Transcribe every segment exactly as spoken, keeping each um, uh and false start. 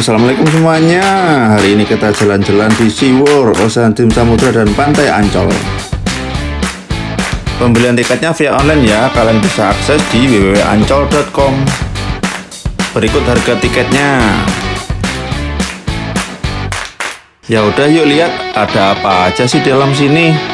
Assalamualaikum semuanya. Hari ini kita jalan-jalan di SeaWorld, Ocean Dream Samudra dan Pantai Ancol. Pembelian tiketnya via online ya. Kalian bisa akses di w w w titik ancol titik com. Berikut harga tiketnya. Ya udah, yuk lihat ada apa aja sih dalam sini.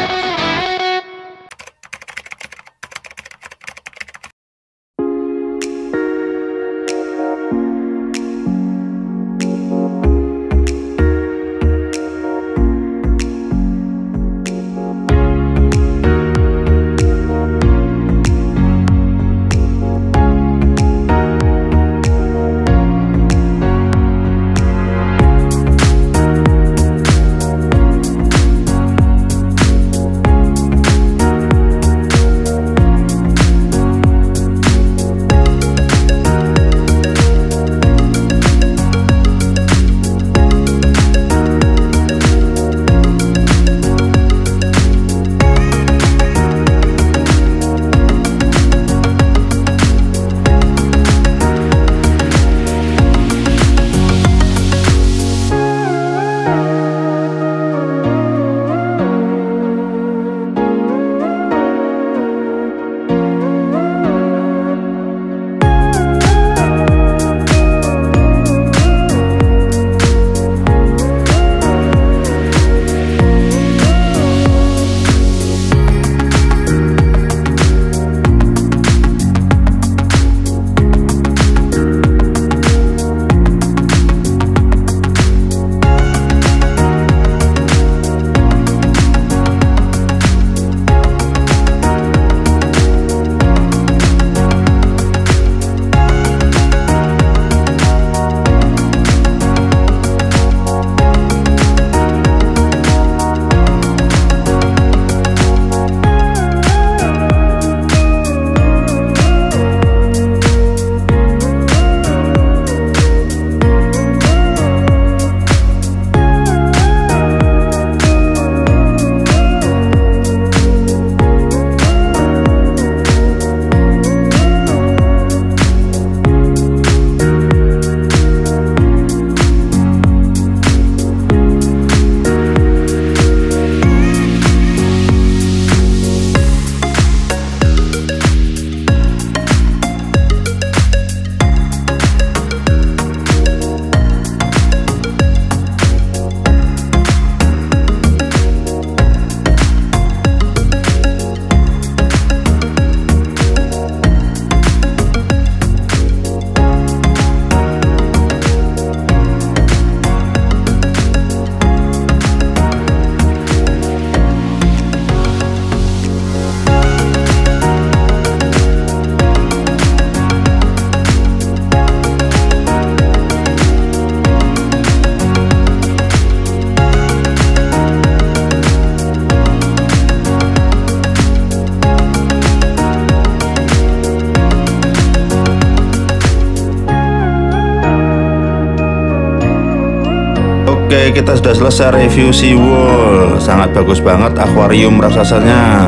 Oke, kita sudah selesai review SeaWorld. Sangat bagus banget akuarium raksasanya.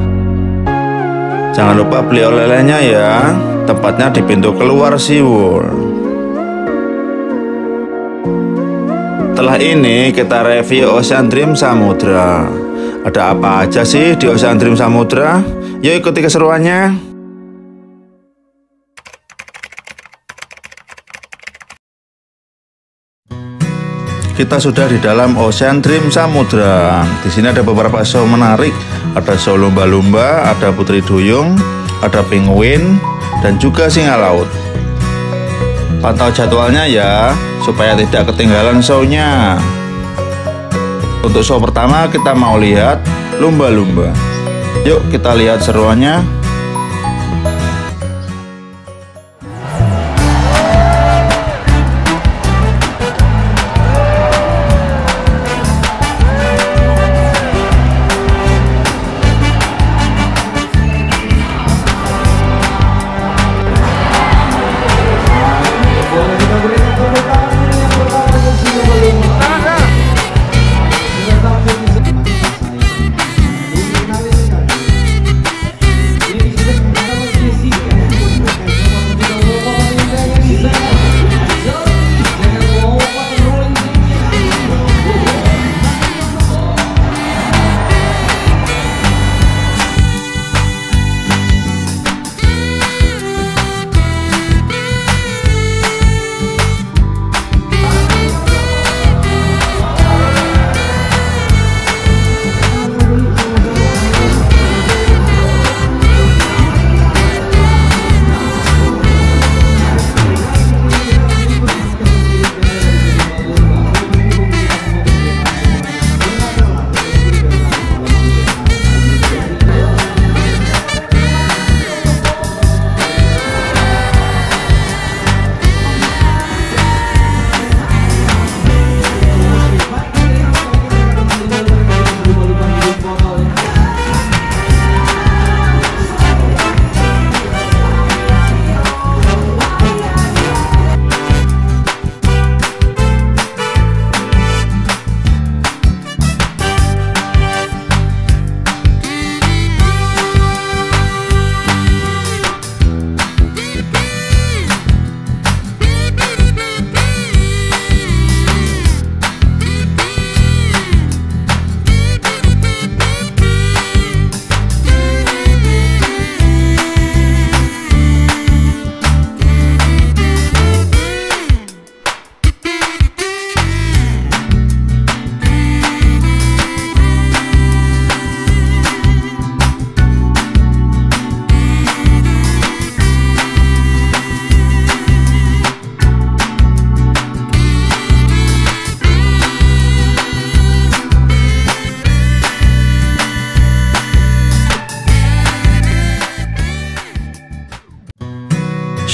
Jangan lupa beli oleh-olehnya ya. Tempatnya di pintu keluar SeaWorld. Setelah ini kita review Ocean Dream Samudra. Ada apa aja sih di Ocean Dream Samudra? Yuk ikuti keseruannya. Kita sudah di dalam Ocean Dream Samudra. Di sini ada beberapa show menarik. Ada show lumba-lumba, ada putri duyung, ada penguin, dan juga singa laut. Pantau jadwalnya ya, supaya tidak ketinggalan show-nya. Untuk show pertama kita mau lihat lumba-lumba. Yuk kita lihat seruannya.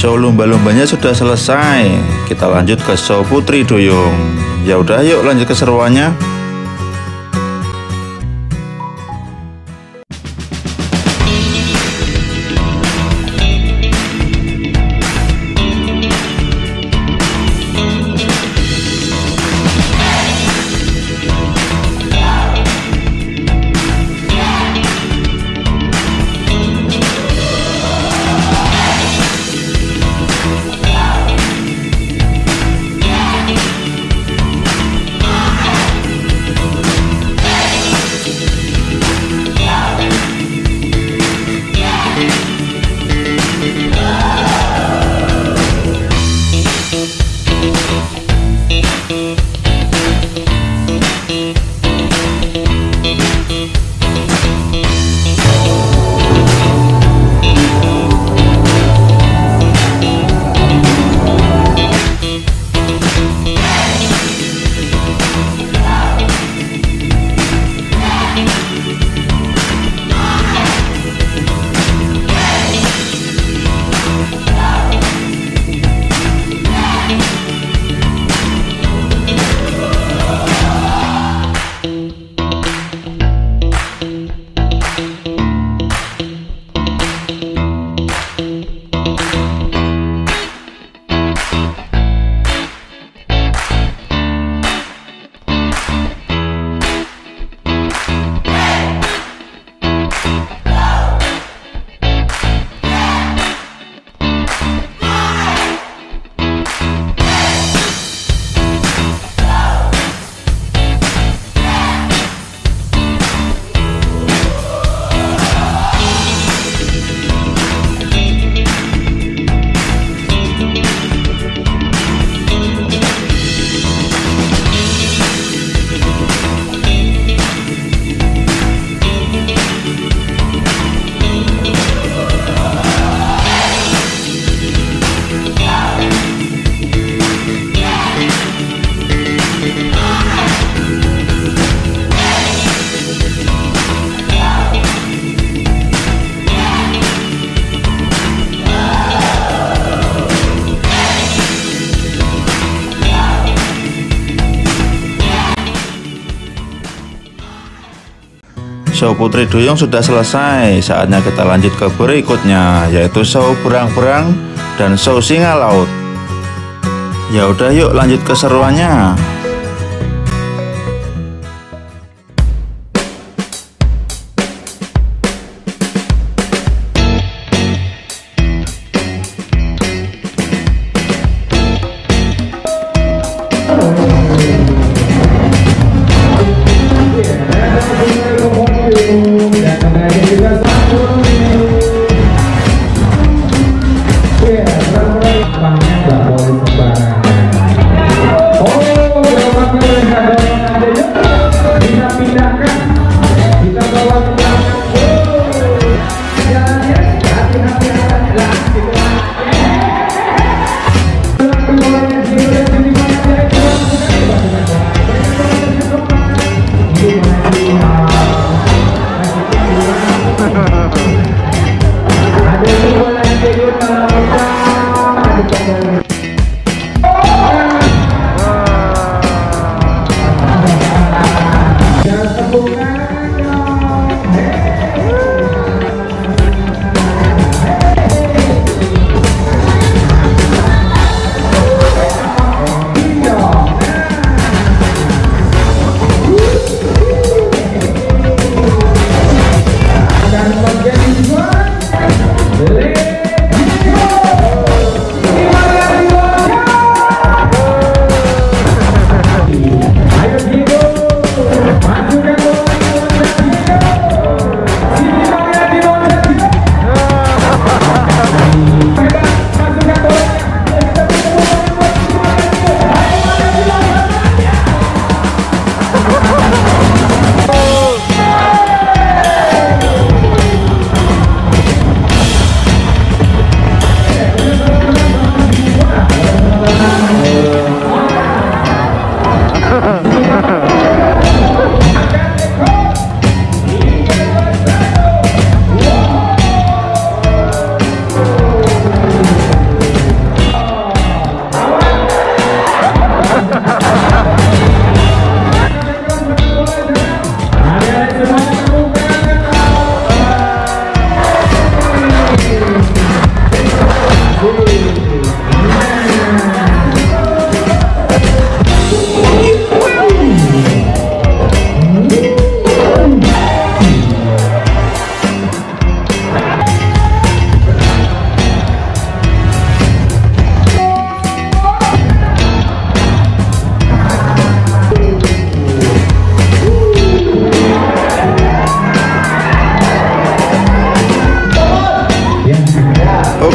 Show lumba-lumbanya sudah selesai. Kita lanjut ke show Putri Duyung. Ya udah, yuk lanjut keseruannya. Show Putri Duyung sudah selesai. Saatnya kita lanjut ke berikutnya, yaitu show Berang-Berang dan show Singa Laut. Ya udah, yuk lanjut keseruannya. Oh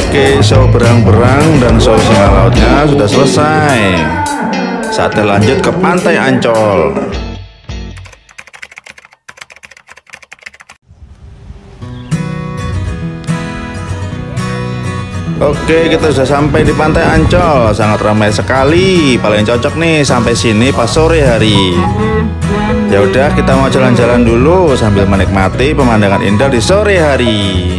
Oke, show berang-berang dan show singa lautnya sudah selesai. Saatnya lanjut ke Pantai Ancol. Oke, kita sudah sampai di Pantai Ancol. Sangat ramai sekali. Paling cocok nih sampai sini pas sore hari. Ya udah, kita mau jalan-jalan dulu sambil menikmati pemandangan indah di sore hari.